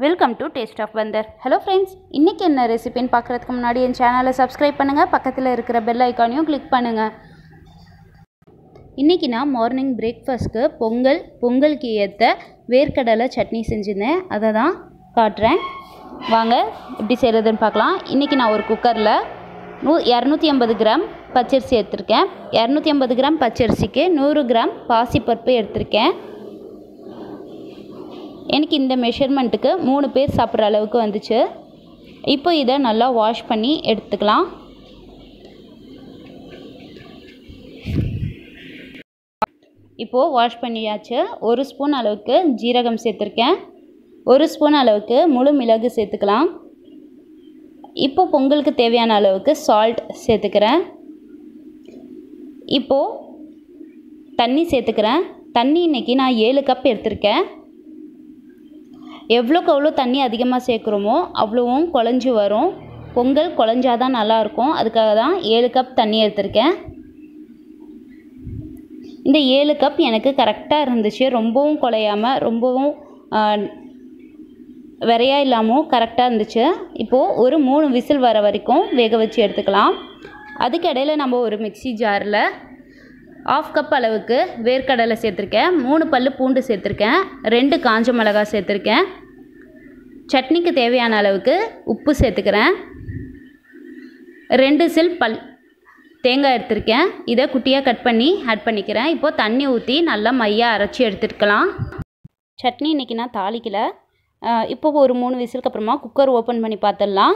Welcome to taste of வந்தர். Hello friends, இன்றைக்கி என்ன ரெசிபின்னு பார்க்குறதுக்கு முன்னாடி என் சேனலை சப்ஸ்கிரைப் பண்ணுங்கள், பக்கத்தில் இருக்கிற பெல் ஐக்கானையும் கிளிக் பண்ணுங்கள். இன்றைக்கி நான் மார்னிங் பிரேக்ஃபாஸ்ட்க்கு பொங்கலுக்கு ஏற்ற வேர்க்கடலை சட்னி செஞ்சுருந்தேன். அதை தான் காட்டுறேன், வாங்க எப்படி செய்கிறதுன்னு பார்க்கலாம். இன்றைக்கி நான் ஒரு குக்கரில் 250 கிராம் பச்சரிசி எடுத்திருக்கேன். 250 கிராம் பச்சரிசிக்கு 100 கிராம் பாசிப்பருப்பு எடுத்திருக்கேன். எனக்கு இந்த மெஷர்மெண்ட்டுக்கு 3 பேர் சாப்பிட்ற அளவுக்கு வந்துச்சு. இப்போ இதை நல்லா வாஷ் பண்ணி எடுத்துக்கலாம். இப்போது வாஷ் பண்ணியாச்சு. 1 ஸ்பூன் அளவுக்கு ஜீரகம் சேர்த்துருக்கேன். 1 ஸ்பூன் அளவுக்கு முழு மிளகு சேர்த்துக்கலாம். இப்போ பொங்கலுக்கு தேவையான அளவுக்கு சால்ட் சேர்த்துக்கிறேன். இப்போது தண்ணி சேர்த்துக்கிறேன். தண்ணி இன்றைக்கி நான் 7 கப் எடுத்திருக்கேன். எவ்வளோக்கு எவ்வளோ தண்ணி அதிகமாக சேர்க்குறோமோ அவ்வளோவும் குழஞ்சி வரும். பொங்கல் குழஞ்சாதான் நல்லாயிருக்கும், அதுக்காக தான் 7 கப் தண்ணி எடுத்திருக்கேன். இந்த 7 கப் எனக்கு கரெக்டாக இருந்துச்சு. ரொம்பவும் குழையாமல் ரொம்பவும் விரையாக இல்லாமல் கரெக்டாக இருந்துச்சு. இப்போது ஒரு 3 விசில் வர வரைக்கும் வேக வச்சு எடுத்துக்கலாம். அதுக்கு இடையில் நம்ம ஒரு மிக்ஸி ஜாரில் 1/2 கப் அளவுக்கு வேர்க்கடலை சேர்த்துருக்கேன், 3 பல்லு பூண்டு சேர்த்துருக்கேன், 2 காஞ்ச மிளகாய் சேர்த்துருக்கேன், சட்னிக்கு தேவையான அளவுக்கு உப்பு சேர்த்துக்கிறேன், 2 சில் தேங்காய் எடுத்திருக்கேன். இதை குட்டியாக கட் பண்ணி ஆட் பண்ணிக்கிறேன். இப்போது தண்ணி ஊற்றி நல்லா மையாக அரைச்சி எடுத்துக்கலாம். சட்னி இன்றைக்கி நான் தாளிக்கலை. இப்போ ஒரு 3 விசிலுக்கு அப்புறமா குக்கர் ஓப்பன் பண்ணி பார்த்துடலாம்.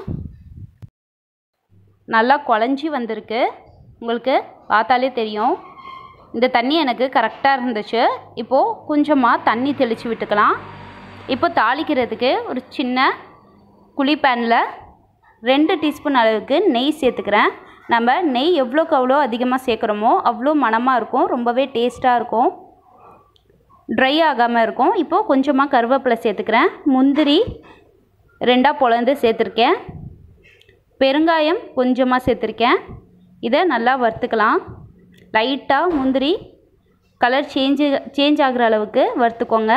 நல்லா குழஞ்சி வந்திருக்கு, உங்களுக்கு பார்த்தாலே தெரியும். இந்த தண்ணி எனக்கு கரெக்டாக இருந்துச்சு. இப்போது கொஞ்சமாக தண்ணி தெளித்து விட்டுக்கலாம். இப்போ தாளிக்கிறதுக்கு ஒரு சின்ன குழி பேனில் 2 டீஸ்பூன் அளவுக்கு நெய் சேர்த்துக்கிறேன். நம்ம நெய் எவ்வளோக்கு அவ்வளோ அதிகமாக சேர்க்குறோமோ அவ்வளோ மணமாக இருக்கும், ரொம்பவே டேஸ்ட்டாக இருக்கும், ட்ரை ஆகாமல் இருக்கும். இப்போது கொஞ்சமாக கருவேப்பிலை சேர்த்துக்கிறேன். முந்திரி 2 பொளந்து சேர்த்துருக்கேன். பெருங்காயம் கொஞ்சமாக சேர்த்துருக்கேன். இதை நல்லா வறுத்துக்கலாம். லைட்டாக முந்திரி கலர் சேஞ்ச் ஆகிற அளவுக்கு வறுத்துக்கோங்க.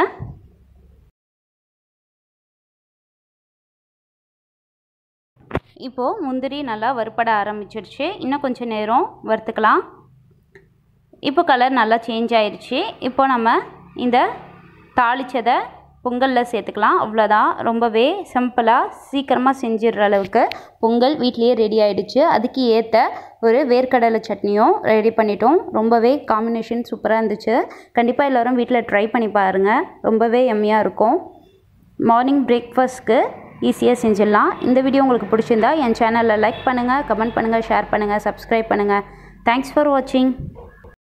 இப்போது முந்திரி நல்லா வறுப்பட ஆரம்பிச்சிடுச்சு. இன்னும் கொஞ்சம் நேரம் வறுத்துக்கலாம். இப்போ கலர் நல்லா சேஞ்ச் ஆயிடுச்சு. இப்போ நம்ம இந்த தாளித்ததை பொங்கலில் சேர்த்துக்கலாம். அவ்வளோதான், ரொம்பவே சிம்பிளாக சீக்கிரமாக செஞ்சிடுற அளவுக்கு பொங்கல் வீட்லேயே ரெடி ஆகிடுச்சு. அதுக்கு ஏற்ற ஒரு வேர்க்கடலை சட்னியும் ரெடி பண்ணிட்டோம். ரொம்பவே காம்பினேஷன் சூப்பராக இருந்துச்சு. கண்டிப்பாக எல்லோரும் வீட்டில் ட்ரை பண்ணி பாருங்கள், ரொம்பவே எம்மியாக இருக்கும். மார்னிங் பிரேக்ஃபாஸ்ட்க்கு ஈஸியாக செஞ்சிடலாம். இந்த வீடியோ உங்களுக்கு பிடிச்சிருந்தா என் சேனலில் லைக் பண்ணுங்கள், கமெண்ட் பண்ணுங்கள், ஷேர் பண்ணுங்கள், சப்ஸ்கிரைப் பண்ணுங்கள். தேங்க்ஸ் ஃபார் வாட்சிங்.